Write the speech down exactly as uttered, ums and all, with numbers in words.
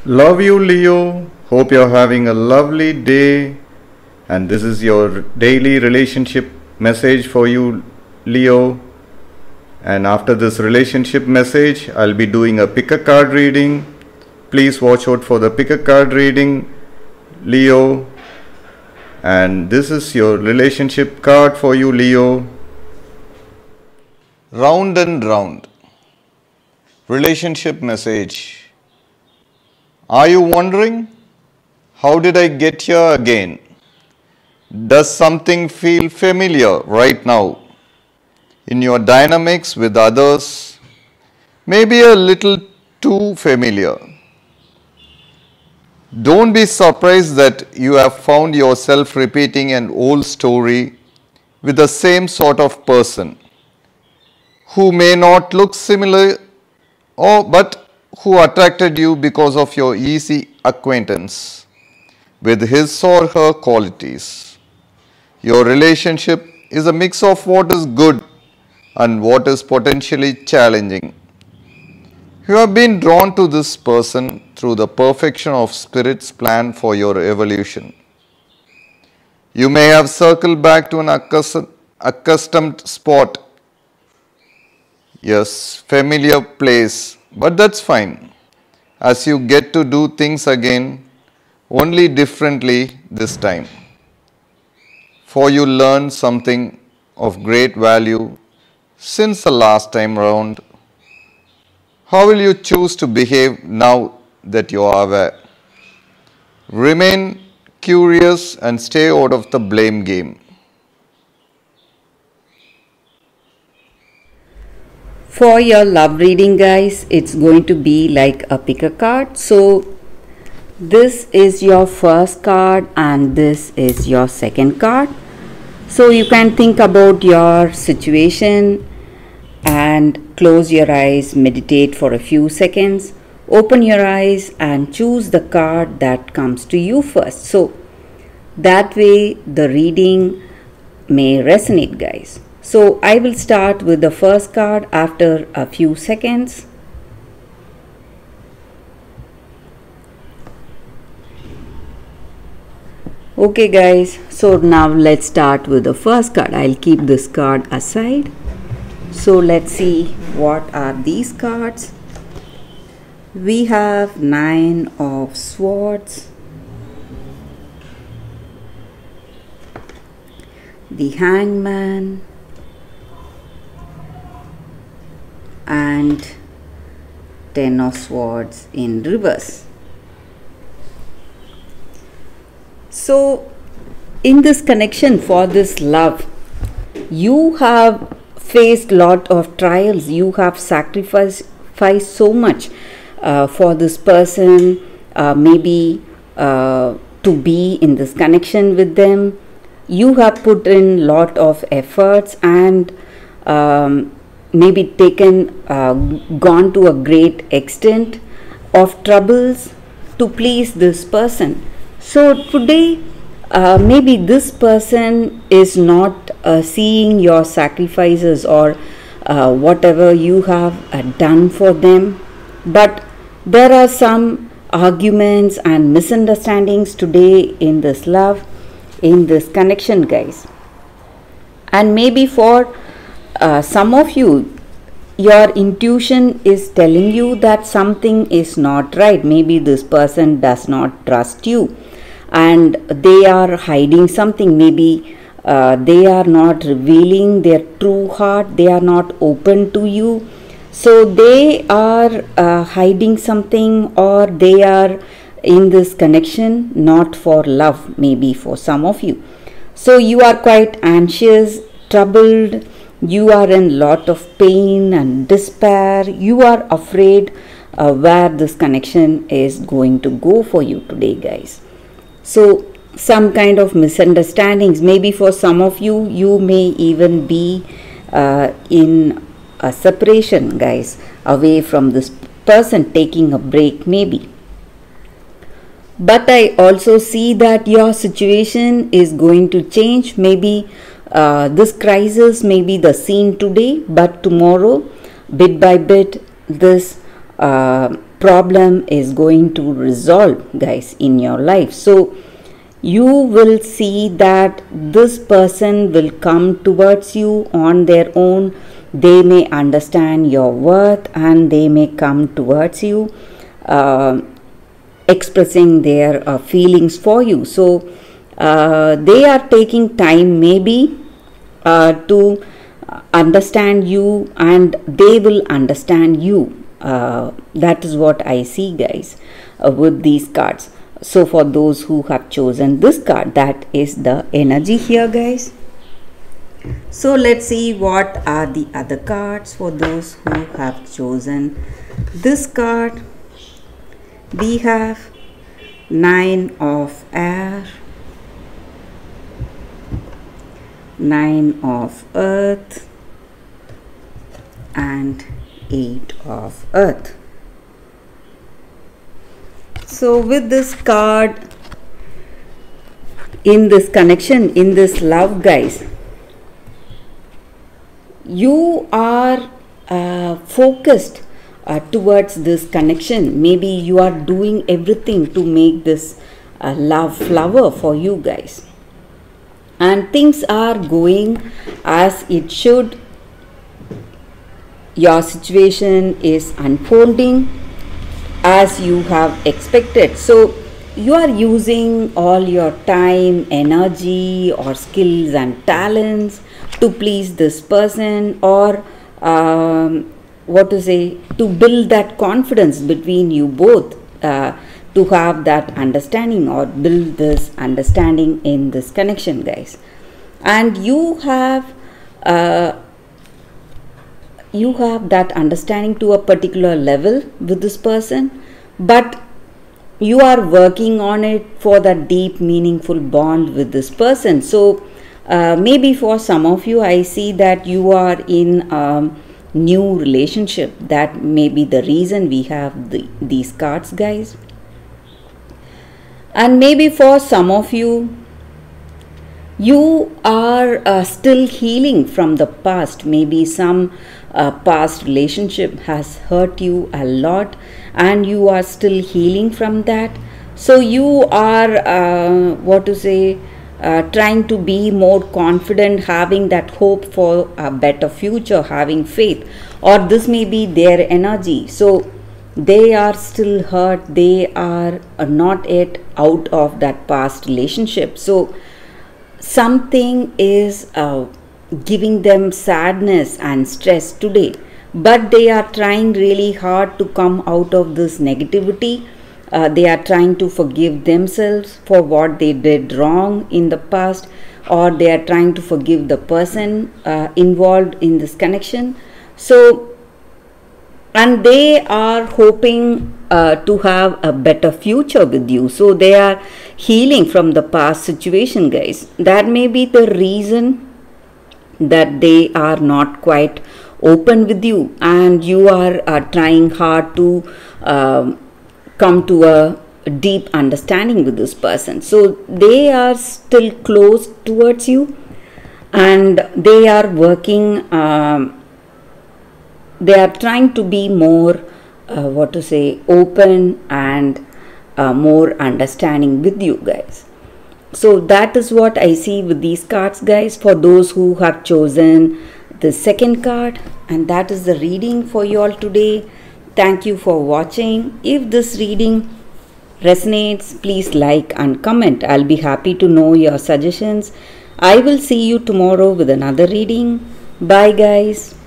Love you, Leo. Hope you're having a lovely day. And this is your daily relationship message for you, Leo. And after this relationship message, I'll be doing a pick a card reading. Please watch out for the pick a card reading, Leo. And this is your relationship card for you, Leo. Round and round. Relationship message. Are you wondering, how did I get here again? Does something feel familiar right now in your dynamics with others? Maybe a little too familiar. Don't be surprised that you have found yourself repeating an old story with the same sort of person who may not look similar or but who attracted you because of your easy acquaintance with his or her qualities. Your relationship is a mix of what is good and what is potentially challenging. You have been drawn to this person through the perfection of Spirit's plan for your evolution. You may have circled back to an accustomed spot, yes, familiar place, but that's fine, as you get to do things again, only differently this time. For you learned something of great value since the last time round. How will you choose to behave now that you are aware? Remain curious and stay out of the blame game. For your love reading, guys, it's going to be like a pick a card. So this is your first card and this is your second card. So you can think about your situation and close your eyes, meditate for a few seconds, open your eyes and choose the card that comes to you first. So that way the reading may resonate, guys. So I will start with the first card after a few seconds. Okay guys, so now let's start with the first card. I'll keep this card aside. So let's see what are these cards. We have Nine of Swords, the Hangman, and Ten of Swords in reverse. So in this connection for this love, you have faced lot of trials, you have sacrificed so much uh, for this person, uh, maybe uh, to be in this connection with them. You have put in lot of efforts and um, maybe taken uh, gone to a great extent of troubles to please this person. So today uh, maybe this person is not uh, seeing your sacrifices or uh, whatever you have uh, done for them, but there are some arguments and misunderstandings today in this love, in this connection, guys. And maybe for Uh, some of you, your intuition is telling you that something is not right. Maybe this person does not trust you and they are hiding something. Maybe uh, they are not revealing their true heart. They are not open to you. So they are uh, hiding something, or they are in this connection not for love, maybe for some of you. So you are quite anxious, troubled. You are in lot of pain and despair. You are afraid uh, where this connection is going to go for you today, guys. So some kind of misunderstandings. Maybe for some of you, you may even be uh, in a separation, guys, away from this person, taking a break maybe. But I also see that your situation is going to change. Maybe Uh, this crisis may be the scene today, but tomorrow, bit by bit, this uh, problem is going to resolve, guys, in your life. So you will see that this person will come towards you on their own. They may understand your worth and they may come towards you, uh, expressing their uh, feelings for you. So uh, they are taking time maybe uh, to understand you, and they will understand you. Uh, that is what I see, guys, uh, with these cards. So for those who have chosen this card, that is the energy here, guys. So let's see what are the other cards for those who have chosen this card. We have Nine of Air, Nine of Earth, and Eight of Earth. So with this card, in this connection, in this love, guys, you are uh, focused uh, towards this connection. Maybe you are doing everything to make this uh, love flower for you guys, and things are going as it should. Your situation is unfolding as you have expected. So you are using all your time, energy, or skills and talents to please this person, or um, what to say, to build that confidence between you both, uh, to have that understanding or build this understanding in this connection, guys. And you have uh, you have that understanding to a particular level with this person, but you are working on it for that deep, meaningful bond with this person. So uh, maybe for some of you, I see that you are in a new relationship. That may be the reason we have the, these cards, guys. And maybe for some of you, you are uh, still healing from the past. Maybe some uh, past relationship has hurt you a lot, and you are still healing from that. So you are uh, what to say uh, trying to be more confident, having that hope for a better future, having faith. Or this may be their energy. So they are still hurt, they are not yet out of that past relationship. So something is uh, giving them sadness and stress today, but they are trying really hard to come out of this negativity. Uh, they are trying to forgive themselves for what they did wrong in the past, or they are trying to forgive the person uh, involved in this connection. So, and they are hoping uh, to have a better future with you. So they are healing from the past situation, guys. That may be the reason that they are not quite open with you, and you are uh, trying hard to uh, come to a deep understanding with this person. So they are still close towards you, and they are working um, they are trying to be more uh, what to say open and uh, more understanding with you guys. So that is what I see with these cards, guys, for those who have chosen the second card. And that is the reading for you all today. Thank you for watching. If this reading resonates, please like and comment. I'll be happy to know your suggestions. I will see you tomorrow with another reading. Bye, guys.